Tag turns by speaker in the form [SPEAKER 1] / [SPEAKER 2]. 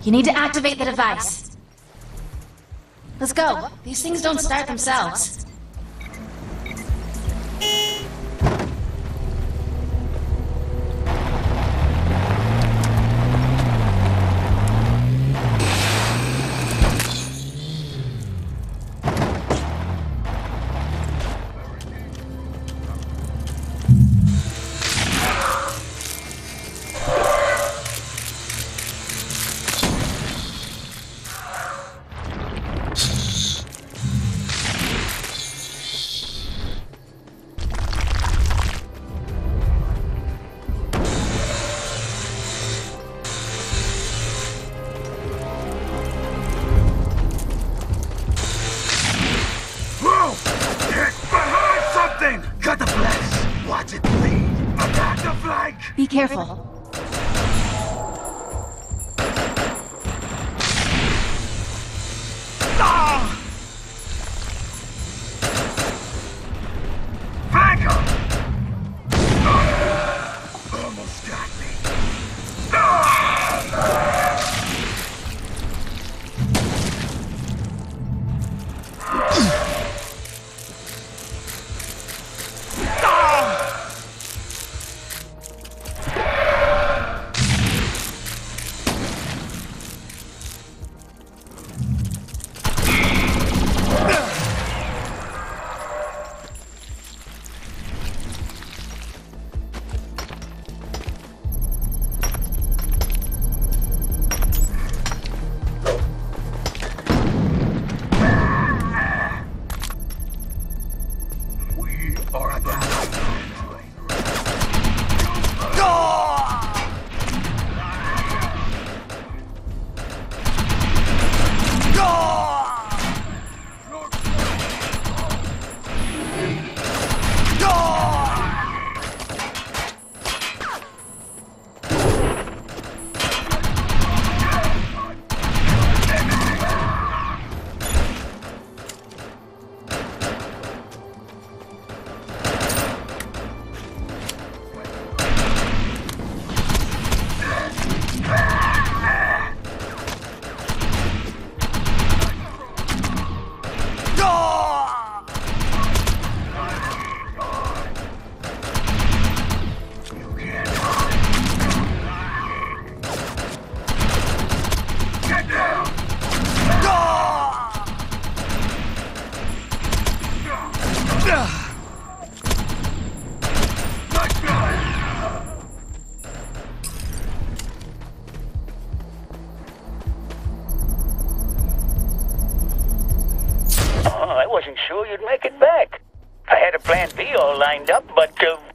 [SPEAKER 1] You need to activate the device. Let's go. These things don't start themselves.
[SPEAKER 2] Be careful.
[SPEAKER 3] Almost got me.
[SPEAKER 4] I wasn't sure you'd make it back. I had a plan B all lined up, but